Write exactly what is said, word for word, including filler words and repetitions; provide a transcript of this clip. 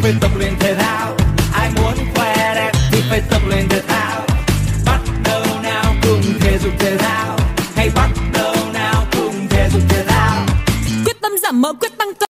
phải tập luyện thể thao, ai muốn khỏe đẹp thì phải tập luyện thể thao. Bắt đầu nào cùng thể dục thể thao, hay bắt đầu nào cùng thể dục thể thao. Quyết tâm giảm mỡ, quyết tăng cân.